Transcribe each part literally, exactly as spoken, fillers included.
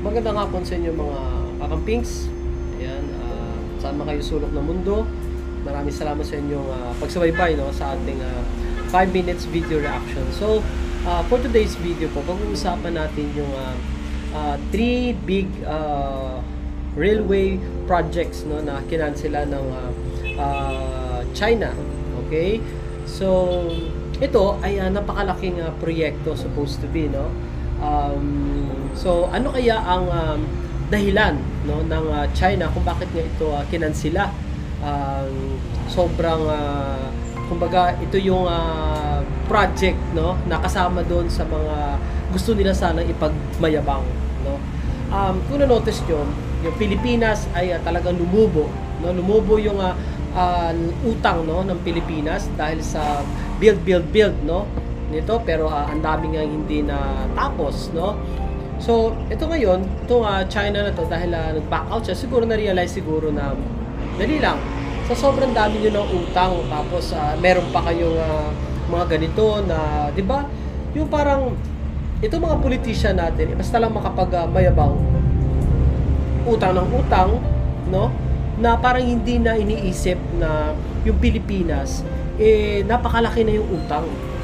magandang hapon sa inyo mga kakampings. Ayan, uh, sama kayo sulok ng mundo. Maraming salamat sa inyong uh, pagsubaybay no, sa ating five minutes video reaction. So, uh, for today's video po, pag-uusapan natin yung uh, uh, three big uh, railway projects no, na kinansela ng uh, uh, China. Okay? So, ito ay uh, napakalaking uh, proyekto supposed to be, no? Um, so ano kaya ang um, dahilan no ng uh, China kung bakit nga ito uh, kinansila? Um, sobrang uh, kumbaga ito yung uh, project no na kasama doon sa mga gusto nila sanang ipagmayabang no. Um, kung na-notice nyo, yung Pilipinas ay uh, talagang lumubo no, lumubo yung uh, uh, utang no ng Pilipinas dahil sa build build build no nito, pero uh, ang dami nga hindi na tapos no. So ito ngayon, itong uh, China na to, dahil uh, nag-back out siya, siguro na-realize siguro na dali lang sa so, sobrang dami nyo ng utang, tapos uh, meron pa kayong uh, mga ganito na, di ba, yung parang itong mga politician natin, eh, basta lang makapag uh, mayabang utang ng utang no, na parang hindi na iniisip na yung Pilipinas eh napakalaki na yung utang.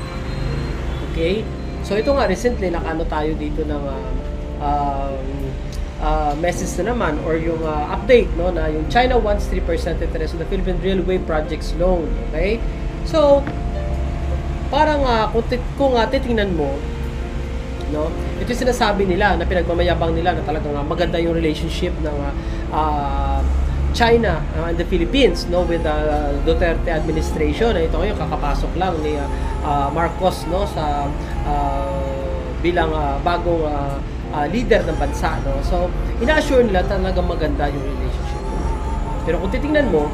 Okay? So ito nga, recently nakano tayo dito ng uh, uh, uh, message na naman or yung uh, update no na yung China wants three percent interest on the Philippine Railway Projects loan. Okay? So parang uh, kung, kung uh, titingnan mo no, ito yung sinasabi nila na pinagmamayabang nila na talagang uh, maganda yung relationship ng uh, uh, China uh, and the Philippines no with the uh, Duterte administration. Ito ngayon kakapasok lang ni uh, uh, Marcos no sa uh, bilang uh, bagong uh, uh, leader ng bansa no. So ina-assure nila talagang maganda yung relationship. Pero kung titingnan mo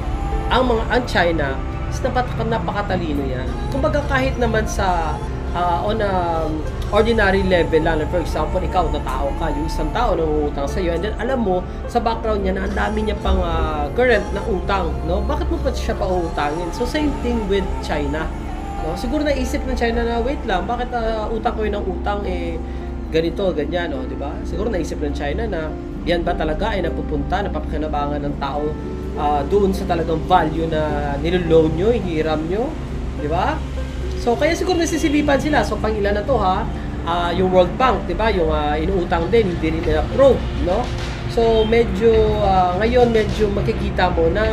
ang mga ang China is napaka, napakatalino yan. Kumbaga kahit naman sa uh, on a ordinary level lang, for example, ikaw na tao ka, yung isang tao na utang sa iyo, and then alam mo sa background niya na ang dami niya pang uh, current na utang, no? Bakit mo pa siya pa uutangin? So same thing with China, no? Siguro naisip ng China na wait lang, bakit uh, utang ko yun ng utang eh ganito, ganyan, no, di ba? Siguro naisip ng China na yan ba talaga ay napupunta, napapakinabangan ng tao uh, doon sa talagang value na nilo-loan nyo, hihiram nyo, di ba? So kaya siguro nasisilipan sila. So pang ilan na to ha? Uh, yung World Bank, 'di ba? Yung uh, inuutang din, hindi rin na-approve, no? So medyo uh, ngayon medyo makikita mo na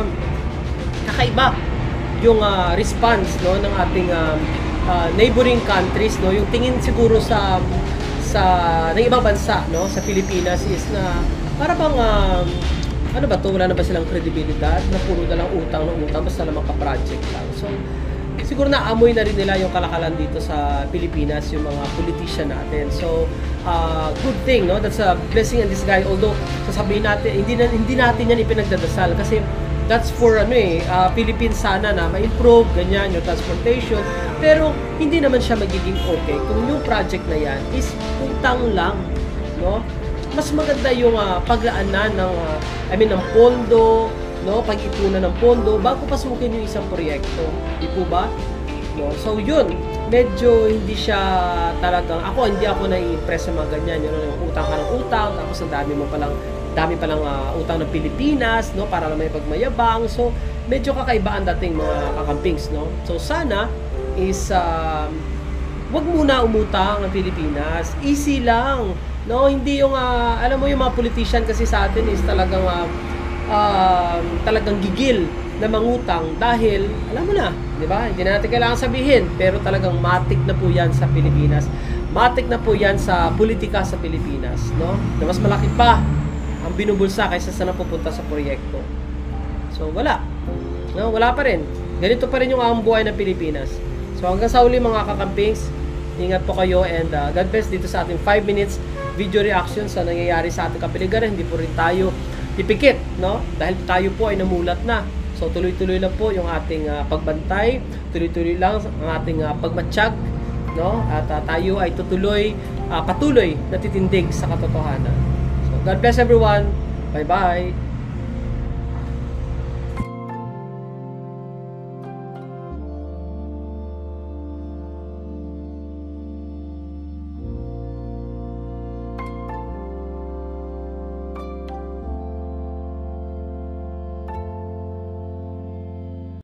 kakaiba yung uh, response no ng ating uh, uh, neighboring countries, no? Yung tingin siguro sa sa ng ibang bansa, no, sa Pilipinas is na para bang uh, ano ba to, wala na ba silang kredibilidad na puro na lang utang ng utang basta lang maka-project lang. So siguro na amoy na rin nila yung kalakalan dito sa Pilipinas, yung mga politician natin. So, uh, good thing, no? That's a blessing in disguise. Although, sasabihin natin, hindi, na, hindi natin yan ipinagdadasal kasi that's for, ano eh, uh, Philippines sana na ma-improve, ganyan, yung transportation. Pero, hindi naman siya magiging okay kung yung project na yan is utang lang, no? Mas maganda yung uh, paglaanan ng, uh, I mean, ng pondo, no, pag-ipunan ng pondo bago pasukin yung isang proyekto, di po ba? No, so yun, medyo hindi siya talagang ako hindi ako nai-impress sa mga ganyan, yun, yung utang ka ng utang tapos ang dami mo palang dami palang uh, utang ng Pilipinas, no, para lang may pagmayabang. So medyo kakaiba ang dating mga kakampings, no. So sana is uh, wag muna umutang ng Pilipinas, easy lang, no, hindi yung uh, alam mo yung mga politician kasi sa atin is talagang uh, Uh, talagang gigil na mangutang dahil alam mo na, di ba? Hindi na natin kailangan sabihin, pero talagang matik na po yan sa Pilipinas. Matik na po yan sa politika sa Pilipinas, no? Na mas malaki pa ang binubulsa kaysa sa napupunta sa proyekto. So wala. No, wala pa rin. Ganito pa rin yung ang buhay ng Pilipinas. So hanggang sa uli mga kakampings, ingat po kayo and uh, God bless dito sa ating five minutes video reaction sa nangyayari sa ating kapiligiran. Hindi po rin tayo ipikit, no? Dahil tayo po ay namulat na. So tuloy-tuloy lang po yung ating uh, pagbantay, tuloy-tuloy lang ang ating uh, pagmatsyag, no? At uh, tayo ay tutuloy, uh, patuloy na titindig sa katotohanan. So God bless everyone. Bye-bye.